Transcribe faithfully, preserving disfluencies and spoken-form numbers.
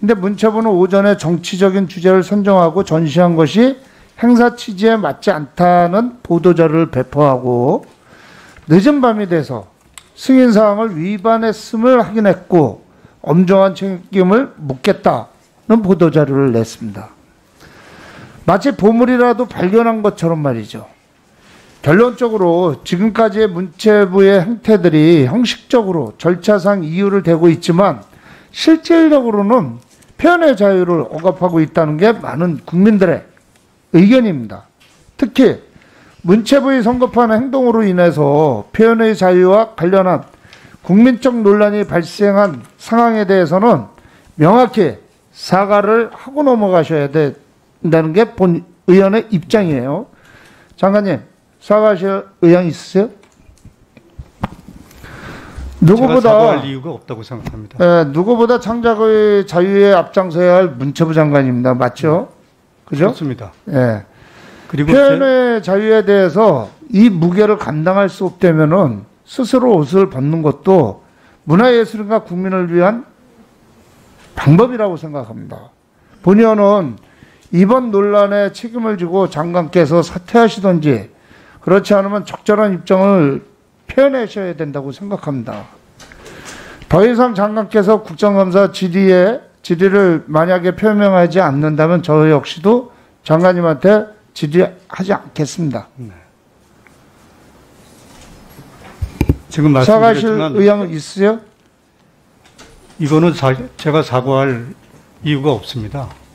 근데 문체부는 오전에 정치적인 주제를 선정하고 전시한 것이 행사 취지에 맞지 않다는 보도자료를 배포하고 늦은 밤이 돼서 승인사항을 위반했음을 확인했고 엄정한 책임을 묻겠다는 보도자료를 냈습니다. 마치 보물이라도 발견한 것처럼 말이죠. 결론적으로 지금까지의 문체부의 행태들이 형식적으로 절차상 이유를 대고 있지만 실질적으로는 표현의 자유를 억압하고 있다는 게 많은 국민들의 의견입니다. 특히 문체부의 성급한 행동으로 인해서 표현의 자유와 관련한 국민적 논란이 발생한 상황에 대해서는 명확히 사과를 하고 넘어가셔야 된다는 게 본 의원의 입장이에요. 장관님, 사과하실 의향 있으세요? 누구보다 제가 사과할 이유가 없다고 생각합니다. 예, 누구보다 창작의 자유에 앞장서야 할 문체부 장관입니다. 맞죠? 그죠? 그렇습니다. 예. 그리고 표현의 자유에 대해서 이 무게를 감당할 수 없다면은 스스로 옷을 벗는 것도 문화예술인과 국민을 위한 방법이라고 생각합니다. 본의원은 이번 논란에 책임을 지고 장관께서 사퇴하시든지 그렇지 않으면 적절한 입장을 표현하셔야 된다고 생각합니다. 더 이상 장관께서 국정감사 질의에 질의를 만약에 표명하지 않는다면 저 역시도 장관님한테 질의하지 않겠습니다. 네. 지금 사과하실 말씀드렸지만 의향은 있으세요? 이거는 사, 제가 사과할 이유가 없습니다.